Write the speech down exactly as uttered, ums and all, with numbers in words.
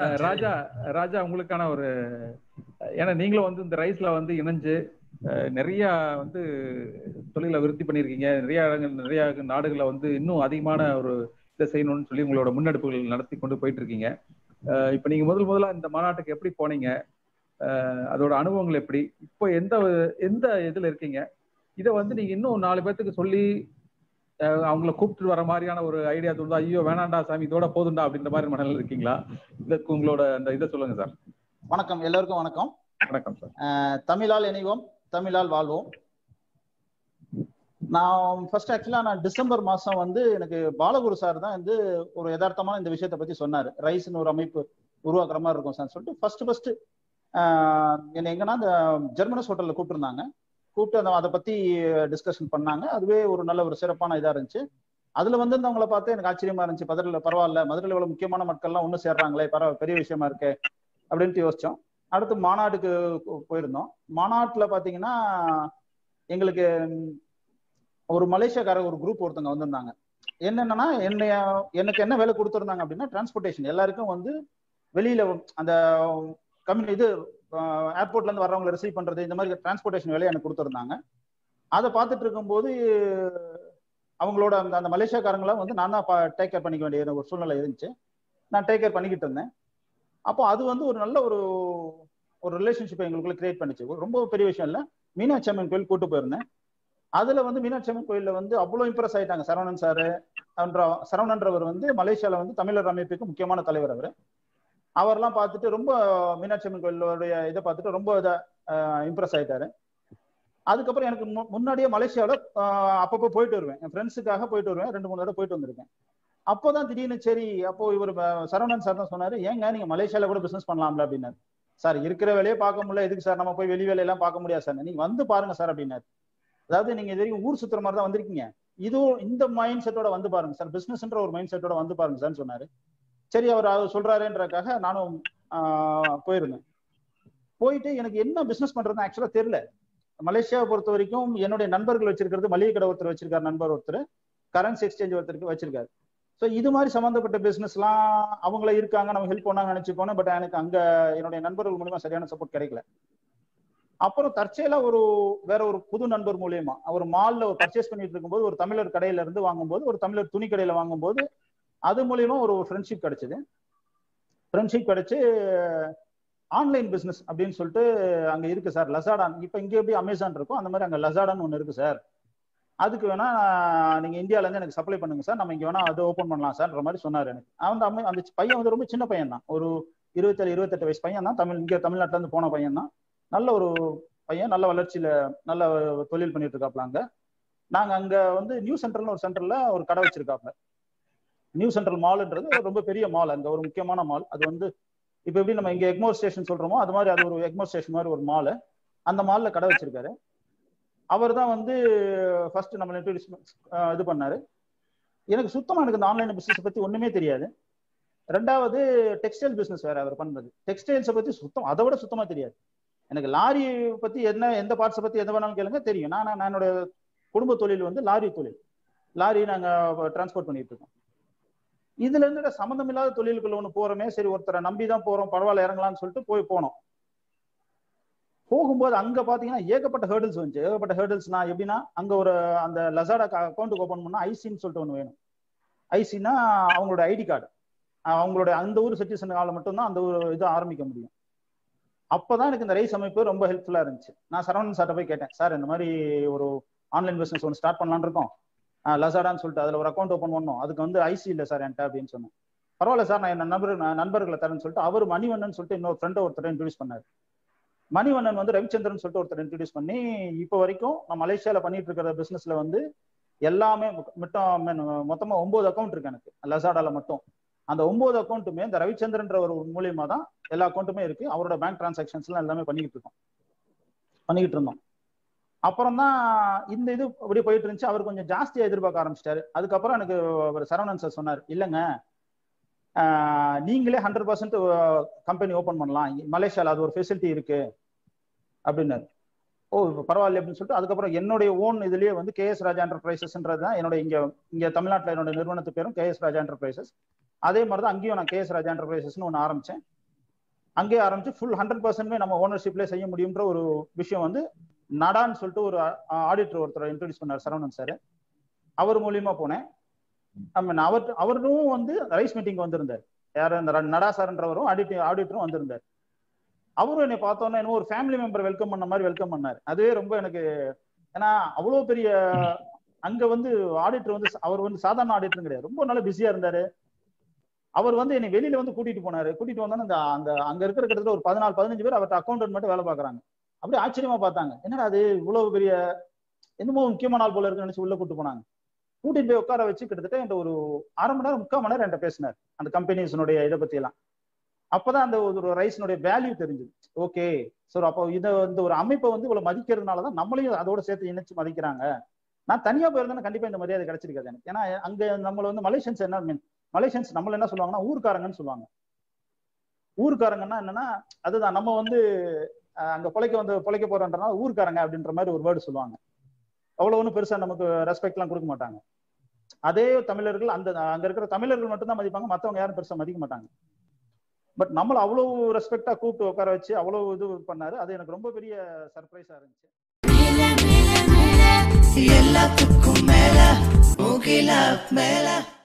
ராஜா ராஜா உங்களுக்கான ஒரு, ஏன்னா நீங்களும் வந்து இந்த ரைஸ்ல வந்து இணைஞ்சு நிறைய வந்து தொழிலை விருத்தி பண்ணியிருக்கீங்க. நிறைய நிறைய நாடுகளை வந்து இன்னும் அதிகமான ஒரு இதை செய்யணும்னு சொல்லி உங்களோட முன்னெடுப்புகள் நடத்தி கொண்டு போயிட்டு இருக்கீங்க. இப்ப நீங்க முதல் முதலா இந்த மாநாட்டுக்கு எப்படி போனீங்க? அதோட அனுபவங்கள் எப்படி? இப்போ எந்த எந்த இதுல இருக்கீங்க? இதை வந்து நீங்க இன்னும் நாலு பேர்த்துக்கு சொல்லி அவங்கள கூப்பிட்டு வர மாதிரியான ஒரு ஐடியா தோணுதா? ஐயோ வேணாண்டா சாமி, இதோட போதுண்டா அப்படின்ற மாதிரி மனநிலை இருக்கீங்களா? இதற்கு உங்களோட அந்த இதை சொல்லுங்க சார். வணக்கம், எல்லோருக்கும் வணக்கம். வணக்கம் சார். தமிழால் இணைவோம், தமிழால் வாழ்வோம். நான் ஃபர்ஸ்ட் ஆக்சுவலா நான் டிசம்பர் மாசம் வந்து எனக்கு பாலகுரு சார் தான் வந்து ஒரு யதார்த்தமான இந்த விஷயத்தை பத்தி சொன்னாரு. ரைஸ்னு ஒரு அமைப்பு உருவாக்குற மாதிரி இருக்கும் சார் சொல்லிட்டு ஃபர்ஸ்ட் ஃபர்ஸ்ட் என்ன எங்கன்னா இந்த ஜெர்மனஸ் ஹோட்டல்ல கூப்பிட்டுருந்தாங்க. கூப்பிட்டு அந்த அதை பத்தி டிஸ்கஷன் பண்ணாங்க. அதுவே ஒரு நல்ல ஒரு சிறப்பான இதா இருந்துச்சு. அதுல வந்து அவங்கள பார்த்து எனக்கு ஆச்சரியமா இருந்துச்சு. மதுரையில பரவாயில்ல, மதுரையில இவ்வளவு முக்கியமான மக்கள்லாம் ஒன்றும் சேர்றாங்களே, பரவாயில்ல, பெரிய விஷயமா இருக்கு அப்படின்ட்டு யோசிச்சோம். அடுத்து மாநாட்டுக்கு போயிருந்தோம். மாநாட்டுல பாத்தீங்கன்னா எங்களுக்கு ஒரு மலேசியாக்கார ஒரு குரூப் ஒருத்தவங்க வந்திருந்தாங்க. என்னன்னா என்ன எனக்கு என்ன வேலை கொடுத்துருந்தாங்க அப்படின்னா டிரான்ஸ்போர்டேஷன். எல்லாருக்கும் வந்து வெளியில அந்த கம்யூனி இது ஏர்போர்ட்ல இருந்து வர்றவங்களை ரிசீவ் பண்றது, இந்த மாதிரி டிரான்ஸ்போர்டேஷன் வேலையை எனக்கு கொடுத்துருந்தாங்க. அதை பார்த்துட்டு இருக்கும்போது அவங்களோட அந்த அந்த மலேசியாக்காரங்களை வந்து நான் தான் டேக் கேர் பண்ணிக்க வேண்டிய ஒரு சூழ்நிலை இருந்துச்சு. நான் டேக் கேர் பண்ணிக்கிட்டு இருந்தேன். அப்போ அது வந்து ஒரு நல்ல ஒரு ஒரு ரிலேஷன்ஷிப் எங்களுக்குள்ள கிரியேட் பண்ணிச்சு. ரொம்ப பெரிய விஷயம் இல்லை. மீனாட்சி அம்மன் கோயில் கூட்டு போயிருந்தேன். அதுல வந்து மீனாட்சி அம்மன் கோயில்ல வந்து அவ்வளோ இம்ப்ரெஸ் ஆயிட்டாங்க. சரவணன் சாரு என்ற சரவணன்றவர் வந்து மலேசியால வந்து தமிழர் அமைப்புக்கு முக்கியமான தலைவர். அவர் அவர்லாம் பார்த்துட்டு ரொம்ப மீனாட்சி அம்மன் கோயிலுடைய இதை பார்த்துட்டு ரொம்ப இதை இம்ப்ரெஸ் ஆயிட்டாரு. அதுக்கப்புறம் எனக்கு முன்னாடியே மலேசியாவில் அப்பப்போ போயிட்டு வருவேன். என் ஃப்ரெண்ட்ஸுக்காக போயிட்டு வருவேன். ரெண்டு மூணு தடவை போயிட்டு வந்திருக்கேன். அப்போதான் திடீர்னு சரி, அப்போ இவர் சரவணன் சார் தான் சொன்னாரு, ஏங்க நீங்க மலேசியால கூட பிசினஸ் பண்ணலாம்ல அப்படின்னாரு. சார் இருக்கிற வேலையே பார்க்க முடியல, எதுக்கு சார் நம்ம போய் வெளி வேலையெல்லாம் பார்க்க முடியாது சார், நீங்க வந்து பாருங்க சார் அப்படின்னாரு. அதாவது நீங்க இது வரைக்கும் ஊர் சுத்துற மாதிரி தான் வந்திருக்கீங்க, இதுவும் இந்த மைண்ட் செட்டோட வந்து பாருங்க சார், பிசினஸ்ன்ற ஒரு மைண்ட் செட்டோட வந்து பாருங்க சார்னு சொன்னாரு. சரி, அவர் சொல்றாருன்றக்காக நானும் ஆஹ் போயிருந்தேன். போயிட்டு எனக்கு என்ன பிசினஸ் பண்றதுன்னு ஆக்சுவலா தெரியல. மலேசியாவை பொறுத்த வரைக்கும் என்னுடைய நண்பர்கள் வச்சிருக்கிறது மளிகை கடை ஒருத்தர் வச்சிருக்காரு, நண்பர் ஒருத்தர் கரன்சி எக்ஸ்சேஞ்ச் ஒருத்தருக்கு வச்சிருக்காரு. ஸோ இது மாதிரி சம்மந்தப்பட்ட பிசினஸ்லாம் அவங்கள இருக்காங்க, நம்ம ஹெல்ப் பண்ணாங்க நினைச்சு போனேன். பட் எனக்கு அங்க என்னுடைய நண்பர்கள் மூலியமா சரியான சப்போர்ட் கிடைக்கல. அப்புறம் தற்செயலா ஒரு வேற ஒரு புது நண்பர் மூலியமா அவர் மால்ல ஒரு பர்ச்சேஸ் பண்ணிட்டு இருக்கும்போது ஒரு தமிழர் கடையில இருந்து வாங்கும்போது, ஒரு தமிழர் துணி கடையில வாங்கும்போது அது மூலியமா ஒரு ஃப்ரெண்ட்ஷிப் கிடைச்சது. ஃப்ரெண்ட்ஷிப் கிடைச்சு ஆன்லைன் பிசினஸ் அப்படின்னு சொல்லிட்டு அங்க இருக்கு சார், லசாடா. இப்ப இங்க எப்படி அமேசான் இருக்கும் அந்த மாதிரி அங்க லசாடான்னு ஒண்ணு இருக்கு சார், அதுக்கு வேணா நீங்க இந்தியால இருந்து எனக்கு சப்ளை பண்ணுங்க சார், நம்ம இங்க வேணா அதை ஓப்பன் பண்ணலாம் சார்ன்ற மாதிரி சொன்னாரு எனக்கு. அந்த அம்மா அந்த பையன் வந்து ரொம்ப சின்ன பையன் தான், ஒரு இருபத்தேழு இருபத்தெட்டு வயசு பையன் தான், தமிழ் இங்க தமிழ்நாட்டுல இருந்து போன பையன் தான். நல்ல ஒரு பையன், நல்ல வளர்ச்சியில நல்ல தொழில் பண்ணிட்டு இருக்காப்ல. அங்க நாங்க அங்க வந்து நியூ சென்ட்ரல்னு ஒரு சென்டர்ல ஒரு கடை வச்சிருக்காப்ல. நியூ சென்ட்ரல் மால்ன்றது ரொம்ப பெரிய மால், அங்க ஒரு முக்கியமான மால். அது வந்து இப்ப எப்படி நம்ம இங்க எக்மோர் ஸ்டேஷன் சொல்றோமோ அது மாதிரி அது ஒரு எக்மோர் ஸ்டேஷன் மாதிரி ஒரு மாலு. அந்த மால்ல கடை வச்சிருக்காரு. அவர் தான் வந்து ஃபர்ஸ்ட் நம்ம இன்ட்ரோடியூஸ் இது பண்ணாரு. எனக்கு சுத்தமா எனக்கு இந்த ஆன்லைன் பிசினஸ் பத்தி ஒண்ணுமே தெரியாது. ரெண்டாவது டெக்ஸ்டைல் பிசினஸ் வேற அவர் பண்றது, டெக்ஸ்டைல்ஸை பத்தி சுத்தம் அதை விட சுத்தமா தெரியாது. எனக்கு லாரி பத்தி என்ன எந்த பார்ட்ஸை பத்தி எது வேணாலும் கேளுங்க தெரியும். நான் நான் என்னோட குடும்ப தொழில் வந்து லாரி தொழில், லாரி நாங்க டிரான்ஸ்போர்ட் பண்ணிட்டு இருக்கோம். இதுல இருந்து சம்மந்தம் இல்லாத தொழில்கள் ஒண்ணு போறோமே, சரி ஒருத்தரை நம்பிதான் போறோம், பரவாயில்ல இறங்கலாம்னு சொல்லிட்டு போய் போனோம். போகும்போது அங்க பாத்தீங்கன்னா ஏகப்பட்ட ஹேர்டில்ஸ் வந்துச்சு. ஏகப்பட்ட ஹேர்டில்ஸ்னா எப்படின்னா, அங்க ஒரு அந்த லசாடா அக்கௌண்ட் ஓபன் பண்ணா ஐசின்னு சொல்லிட்டு ஒண்ணு வேணும். ஐசின்னா அவங்களோட ஐடி கார்டு, அவங்களோட அந்த ஊர் சிட்டிசனால மட்டும்தான் அந்த ஒரு இது ஆரம்பிக்க முடியும். அப்பதான் எனக்கு இந்த ரைஸ் அமைப்பு ரொம்ப ஹெல்ப்ஃபுல்லா இருந்துச்சு. நான் சரவணன் சார்ட்ட போய் கேட்டேன், சார் இந்த மாதிரி ஒரு ஆன்லைன் பிசினஸ் ஒன்று ஸ்டார்ட் பண்ணலான்னு இருக்கோம், லசாடான்னு சொல்லிட்டு அதுல ஒரு அக்கௌண்ட் ஓப்பன் பண்ணணும், அதுக்கு வந்து ஐசி இல்லை சார் என்கிட்ட அப்படின்னு சொன்னேன். பரவாயில்ல சார், நான் என் நண்பர் நண்பர்களை தரேன்னு சொல்லிட்டு அவர் மணிவண்ணன் சொல்லிட்டு இன்னொரு ஃப்ரெண்டை ஒருத்தர் இன்ட்ரடியூஸ் பண்ணாரு. மணிவண்ணன் வந்து ரவிச்சந்திரன் சொல்லிட்டு ஒருத்தர் இன்ட்ரடியூஸ் பண்ணி இப்போ வரைக்கும் நான் மலேசியால பண்ணிட்டு இருக்கிற பிசினஸ்ல வந்து எல்லாமே மட்டும் மொத்தமா ஒன்பது அக்கௌண்ட் இருக்கு எனக்கு லசாடால மட்டும். அந்த ஒன்பது அக்கௌண்ட்டுமே இந்த ரவிச்சந்திரன்ற ஒரு மூலியமா தான் எல்லா அக்கௌண்ட்டுமே இருக்கு. அவரோட பேங்க் டிரான்சாக்ஷன்ஸ்லாம் எல்லாமே பண்ணிக்கிட்டு இருக்கோம் பண்ணிக்கிட்டு இருந்தோம். அப்புறம் தான் இந்த இது அப்படி போயிட்டு இருந்துச்சு. அவர் கொஞ்சம் ஜாஸ்தியா எதிர்பார்க்க ஆரம்பிச்சிட்டாரு. அதுக்கப்புறம் எனக்கு ஒரு சரவணன் சார் சொன்னார், இல்லைங்க நீங்களே ஹண்ட்ரட் பர்சன்ட் கம்பெனி ஓப்பன் பண்ணலாம், மலேசியால அது ஒரு ஃபெசிலிட்டி இருக்கு அப்படின்னாரு. ஓ இப்போ பரவாயில்ல அப்படின்னு சொல்லிட்டு அதுக்கப்புறம் என்னுடைய ஓன் இதுலயே வந்து கேஎஸ் ராஜா என்டர்பிரைசஸ்ன்றது தான் என்னோட இங்க இங்க தமிழ்நாட்டில் என்னோட நிறுவனத்து பேரும் கேஎஸ் ராஜா என்டர்பிரைசஸ். அதே மாதிரி தான் அங்கேயும் நான் கேஎஸ் ராஜா என்டர்பிரைசஸ்னு ஒன்று ஆரம்பிச்சேன். அங்கே ஆரம்பிச்சு ஃபுல் ஹண்ட்ரட் பர்சன்ட்மே நம்ம ஓனர்ஷிப்லேயே செய்ய முடியுன்ற ஒரு விஷயம் வந்து நடான்னு சொல்லிட்டு ஒரு ஆடிட்டர் ஒருத்தர் இன்ட்ரோடியூஸ் பண்ணார், சரவணன் சார். அவர் மூலியமா போனேன். அவர் அவரும் வந்து ரைஸ் மீட்டிங் வந்திருந்தார். யார் அந்த நடா சார்ன்றவரும் ஆடிட் ஆடிட்டரும் வந்திருந்தார். அவரும் என்னை பார்த்தோன்னா என்ன ஒரு ஃபேமிலி மெம்பர் வெல்கம் பண்ண மாதிரி வெல்கம் பண்ணார். அதுவே ரொம்ப எனக்கு, ஏன்னா அவ்வளோ பெரிய அங்க வந்து ஆடிட்டர் வந்து அவர் வந்து சாதாரண ஆடிட்டரும் கிடையாது, ரொம்ப நாள் பிஸியா இருந்தாரு. அவர் வந்து என்னை வெளியில வந்து கூட்டிட்டு போனாரு. கூட்டிட்டு வந்தோன்னா அந்த அந்த அங்க இருக்கிற கிட்டத்தட்ட ஒரு பதினாலு பதினஞ்சு பேர் அவர்கிட்ட அக்கௌண்டன்ட் மட்டும் வேலை பார்க்குறாங்க. அப்படியே ஆச்சரியமா பார்த்தாங்க, என்னடா அது இவ்வளவு பெரிய என்னமோ முக்கியமான நாள் போல இருக்குன்னு நினைச்சு உள்ள கூட்டு போனாங்க. கூட்டிட்டு போய் உட்கார வச்சு கிட்டத்தட்ட என்கிட்ட ஒரு அரை மணி நேரம் முக்கால் மணி நேரம் என்கிட்ட பேசினார் அந்த கம்பெனிஸனுடைய இதை பத்தி எல்லாம். அப்பதான் அந்த ஒரு ரைஸ்னுடைய வேல்யூ தெரிஞ்சுது. ஓகே சார், அப்போ இதை இந்த ஒரு அமைப்பை வந்து இவ்வளவு மதிக்கிறதுனாலதான் நம்மளையும் அதோட சேர்த்து இணைச்சு மதிக்கிறாங்க. நான் தனியா போயிருந்தேன்னா கண்டிப்பா இந்த மரியாதை கிடைச்சிருக்காது எனக்கு. ஏன்னா அங்க நம்மள வந்து மலேசியன்ஸ் என்ன மீன் மலேசியன்ஸ் நம்மள என்ன சொல்லுவாங்கன்னா ஊர்க்காரங்கன்னு சொல்லுவாங்க. ஊர்க்காரங்கன்னா என்னன்னா அதுதான் நம்ம வந்து அங்க பொழைக்க வந்து பொழைக்க போறோன்றனால ஊர்க்காரங்க அப்படின்ற மாதிரி ஒரு வேர்டு சொல்லுவாங்க. அவ்வளவு ஒன்றும் பெருசா நமக்கு ரெஸ்பெக்ட் எல்லாம் கொடுக்க மாட்டாங்க. அதே தமிழர்கள் அந்த அங்க இருக்கிற தமிழர்கள் மட்டும்தான் மதிப்பாங்க, மற்றவங்க யாரும் பெருசா மதிக்க மாட்டாங்க. பட் நம்மள அவ்வளவு ரெஸ்பெக்டா கூப்பிட்டு உட்கார வச்சு அவ்வளவு இது பண்ணாரு. அது எனக்கு ரொம்ப பெரிய சர்ப்ரைஸா இருந்துச்சு. எல்லாத்துக்கும் மேல முகில் மேல